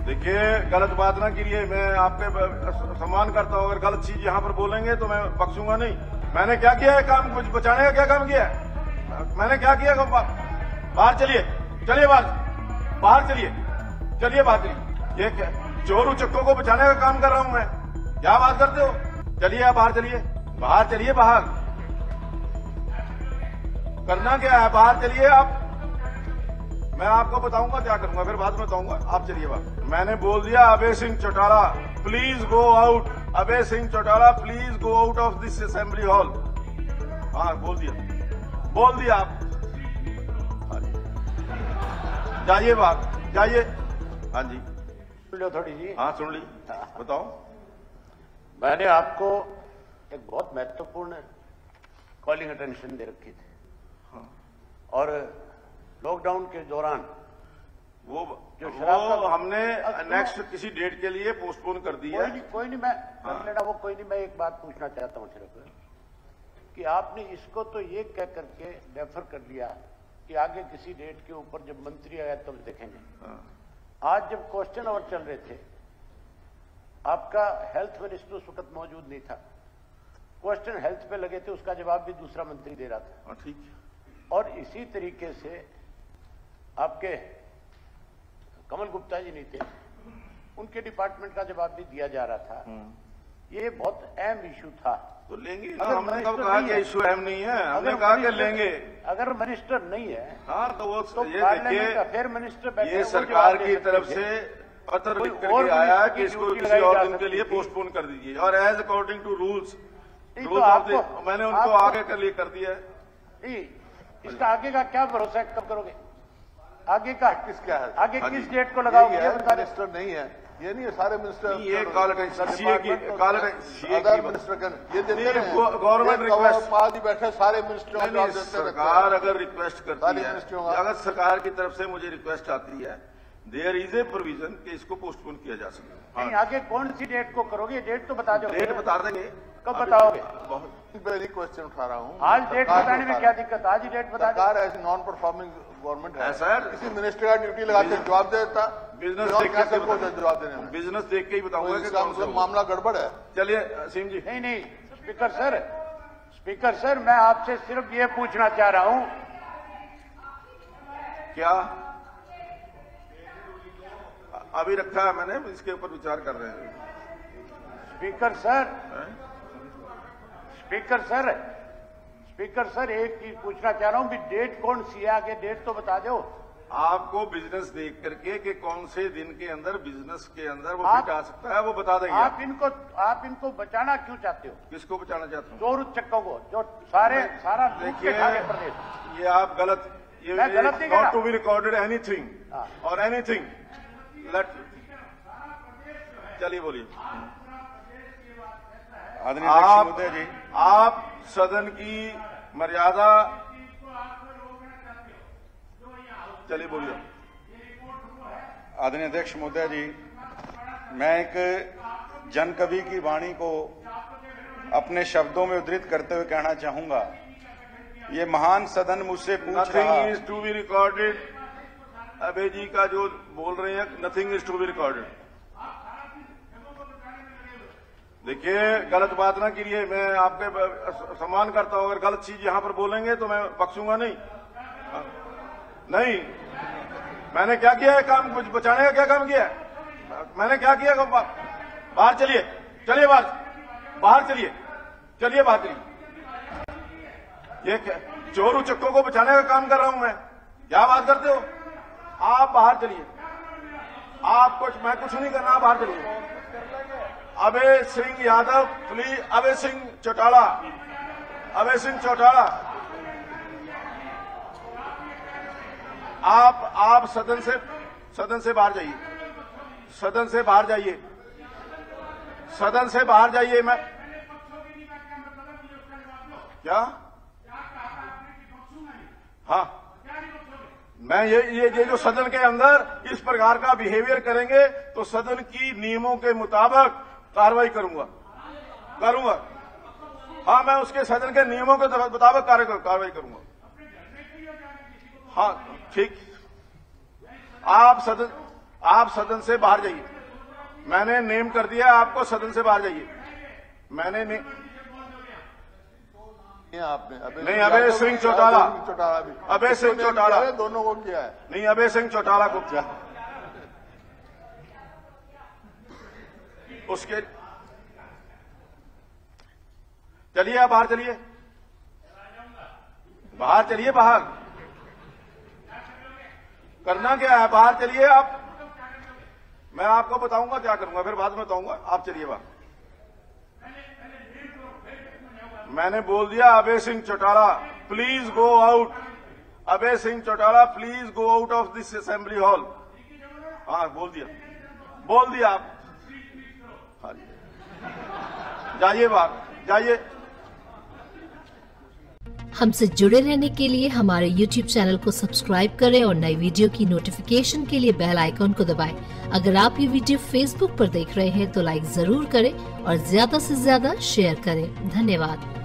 देखिए, गलत बात ना कीजिए। मैं आपके सम्मान करता हूँ। अगर गलत चीज यहाँ पर बोलेंगे तो मैं बख्शूंगा नहीं। मैंने क्या किया है काम? कुछ बचाने का क्या काम किया है? मैंने क्या किया? बाहर चलिए, चलिए बाहर चलिए, चलिए बाहर चलिए। ये चोर उचक्कों को बचाने का काम कर रहा हूं मैं। क्या बात करते हो? चलिए आप बाहर चलिए, बाहर चलिए। बाहर करना क्या है? बाहर चलिए आप। मैं आपको बताऊंगा क्या करूंगा, फिर बाद में बताऊंगा। आप चलिए बाहर। मैंने बोल दिया Abhay Singh Chautala please go out. Abhay Singh Chautala please go out of this assembly hall. हाँ बोल दिया आप। जाइए बाहर, जाइए। हाँ जी, सुन लो थोड़ी जी। हाँ सुन ली, बताओ। मैंने आपको एक बहुत महत्वपूर्ण कॉलिंग अटेंशन दे रखी थी। हाँ। और लॉकडाउन के दौरान वो शराब हमने नेक्स्ट किसी डेट के लिए पोस्टपोन कर दी है। कोई नहीं, मैं कर लेना वो, कोई नहीं। मैं एक बात पूछना चाहता हूं सिर्फ कि आपने इसको तो ये कह करके डेफर कर दिया कि आगे किसी डेट के ऊपर जब मंत्री आया तब देखेंगे। हाँ। आज जब क्वेश्चन आवर चल रहे थे, आपका हेल्थ मिनिस्टर उस वक्त मौजूद नहीं था। क्वेश्चन हेल्थ पे लगे थे, उसका जवाब भी दूसरा मंत्री दे रहा था। ठीक। और इसी तरीके से आपके कमल गुप्ता जी नहीं थे, उनके डिपार्टमेंट का जवाब भी दिया जा रहा था। ये बहुत अहम इशू था। तो लेंगे ना। हमने कब कहा कि इशू अहम नहीं है? हमने कहा कि लेंगे। अगर मिनिस्टर नहीं है हाँ तो वो तो ये देखिए, फिर मिनिस्टर ये सरकार की तरफ से पत्र लिख करके आया कि इसको किसी और दिन के लिए पोस्टपोन कर दीजिए। और एज अकॉर्डिंग टू रूल्स मैंने उनको आगे के लिए कर दिया है। इसका आगे का क्या भरोसा है? कब करोगे? आगे का किसका है? आगे किस डेट को लगाओगे? मिनिस्टर नहीं है, ये नहीं है। सारे मिनिस्टर ये गवर्नमेंट रिक्वेस्ट पास ही बैठे सारे मिनिस्टर। सरकार अगर रिक्वेस्ट करती है, अगर सरकार की तरफ से मुझे रिक्वेस्ट आती है, देयर इज ए प्रोविजन कि इसको पोस्टपोन किया जा सकता है। नहीं, आगे कौन सी डेट को करोगे? डेट तो बता दो। डेट बता देंगे। कब बताओगे? बहुत क्वेश्चन उठा रहा हूँ। आज डेट बताने में क्या दिक्कत? आज ही डेट बता दो। सरकार ऐसी नॉन परफॉर्मिंग गवर्नमेंट है सर। किसी मिनिस्टर का ड्यूटी लगाते जवाब दे देता। बिजनेस जवाब देने में बिजनेस देख के ही बताऊंगा कि मतलब मामला गड़बड़ है। चलिए असीम जी। नहीं, स्पीकर सर मैं आपसे सिर्फ ये पूछना चाह रहा हूं। क्या अभी रखा है मैंने, इसके ऊपर विचार कर रहे हैं। स्पीकर सर एक चीज पूछना चाह रहा हूं कि डेट कौन सी है? आगे डेट तो बता दो। आपको बिजनेस देख करके कि कौन से दिन के अंदर बिजनेस के अंदर वो फिट आ सकता है, वो बता देंगे। आप इनको बचाना क्यों चाहते हो? किसको बचाना चाहते हो? चोर उच्चक्कों को, जो सारा देखिए प्रदेश। ये आप गलत, ये not to be recorded anything और एनीथिंग। चलिए बोलिए। आप सदन की मर्यादा, चलिए बोलिए। आदरणीय अध्यक्ष महोदय जी, मैं एक जन कवि की वाणी को अपने शब्दों में उद्धृत करते हुए कहना चाहूंगा। ये महान सदन मुझसे पूछ रहा है। Nothing is to be recorded. Abhay ji का जो बोल रहे हैं, nothing is to be recorded. देखिए, गलत बात ना कीजिए। मैं आपके सम्मान करता हूं। अगर गलत चीज यहाँ पर बोलेंगे तो मैं बख्शूंगा नहीं। नहीं, मैंने क्या किया है काम? कुछ बचाने का क्या काम किया है? मैंने क्या किया? बाहर चलिए, चलिए बाहर चलिए, चलिए बाहर चलिए। ये चोर उचक्कों को बचाने का काम कर रहा हूं मैं। क्या बात करते हो? आप बाहर चलिए। मैं कुछ नहीं करना, आप बाहर चलिए। अभय सिंह यादव प्लीज। अभय सिंह चौटाला आप सदन से बाहर जाइए। सदन से बाहर जाइए। मैं क्या? हाँ, मैं ये जो सदन के अंदर इस प्रकार का बिहेवियर करेंगे तो सदन की नियमों के मुताबिक कार्रवाई करूंगा। हाँ, मैं उसके सदन के नियमों के मुताबिक कार्रवाई करूंगा। हाँ ठीक। आप आप सदन से बाहर जाइए। मैंने नेम कर दिया आपको, सदन से बाहर जाइए। मैंने आपने नहीं, अभय सिंह चौटाला, भी अभय सिंह चौटाला दोनों को किया है। नहीं, अभय सिंह चौटाला को किया। उसके चलिए, आप बाहर चलिए, बाहर चलिए। बाहर करना क्या है? बाहर चलिए आप। मैं आपको बताऊंगा क्या करूंगा, फिर बाद में बताऊंगा। आप चलिए बाहर। मैंने बोल दिया Abhay Singh Chautala please go out. Abhay Singh Chautala please go out of this assembly hall. हाँ, बोल दिया, बोल दिया आप। हाँ, जाइए बाहर, जाइए। हमसे जुड़े रहने के लिए हमारे YouTube चैनल को सब्सक्राइब करें और नई वीडियो की नोटिफिकेशन के लिए बेल आइकॉन को दबाएं। अगर आप ये वीडियो Facebook पर देख रहे हैं तो लाइक जरूर करें और ज्यादा से ज्यादा शेयर करें। धन्यवाद।